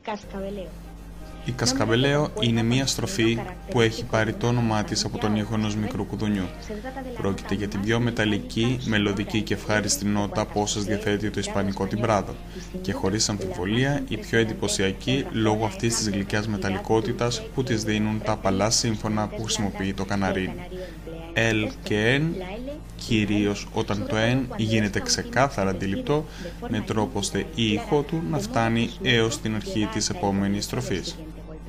Η Κασκαβελέο είναι μια στροφή που έχει πάρει το όνομά της από τον ήχο ενός μικρού κουδουνιού. Πρόκειται για την πιο μεταλλική, μελωδική και ευχάριστη νότα από όσες διαθέτει το ισπανικό τιμπράδο και χωρίς αμφιβολία η πιο εντυπωσιακή λόγω αυτής της γλυκιάς μεταλλικότητας που της δίνουν τα απαλά σύμφωνα που χρησιμοποιεί το καναρίνι. L και N, κυρίως όταν το N γίνεται ξεκάθαρα αντιληπτό, με τρόπο ώστε η ήχο του να φτάνει έως την αρχή της επόμενης στροφής.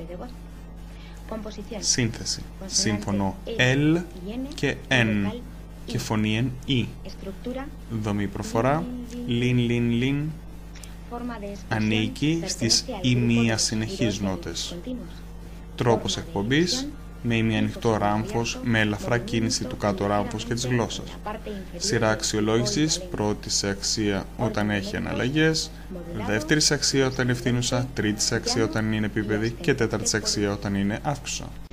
Σύνθεση. Σύμφωνο L και N και φωνή εν E. Δομή προφορά λιν. Ανήκει στις ημία συνεχείς νότες. Τρόπος εκπομπής με ημιανοιχτό ράμφος, με ελαφρά κίνηση του κάτω ράμφος και της γλώσσας. Σειρά αξιολόγησης, πρώτη σε αξία όταν έχει αναλλαγές, δεύτερη σε αξία όταν είναι ευθύνουσα, τρίτη σε αξία όταν είναι επίπεδη και τέταρτη σε αξία όταν είναι αύξουσα.